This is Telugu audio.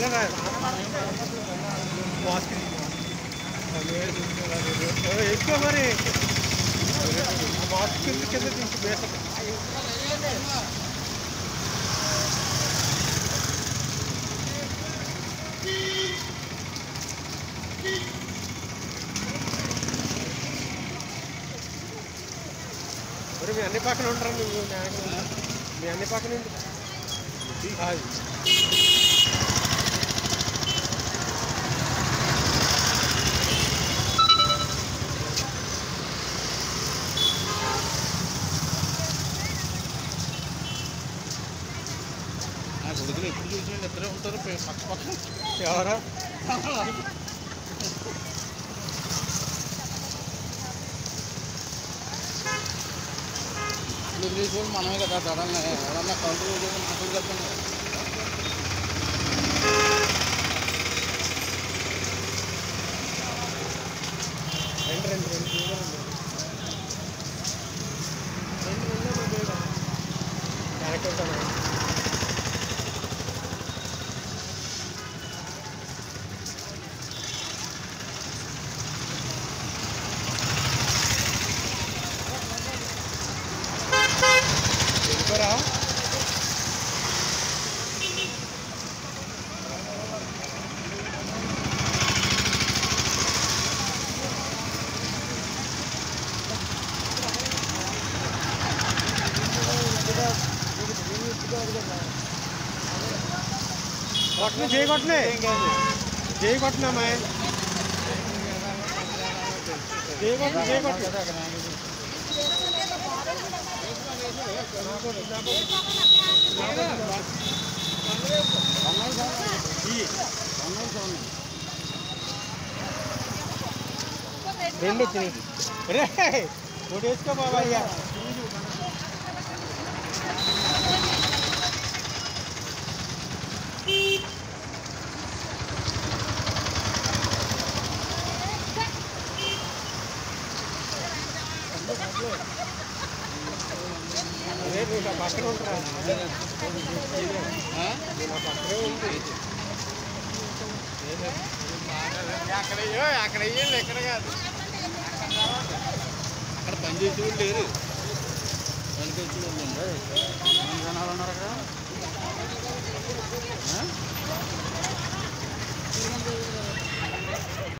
ఎక్కువ మరి మాస్క్ కింద దించి బేస మరి మీ అన్ని పక్కన ఉంటారు నువ్వు మీ అన్ని పక్కన కొడుకులు ఎప్పుడు చూసిన ఇద్దరే ఉంటారు పక్క పక్కన ఎవరా వదిలేసి మనమే కదా దడాలని ఎవరన్నా కౌంటర్ కౌంటర్ కలుపుకున్నారు కొట్టను చేయకొట్టలే చేయకొట్టినామా చేయకొట్టు రెండు వచ్చినాయి రే ఒకటి వేసుకో బాబా అయ్యా పక్కన ఉంటారా పక్కనే ఉంది అక్కడ వెయ్యండి ఎక్కడ కాదు అక్కడ పనిచేసే వాళ్ళు లేరు పనికి వచ్చి వాళ్ళు జనాలు ఉన్నారు అక్కడ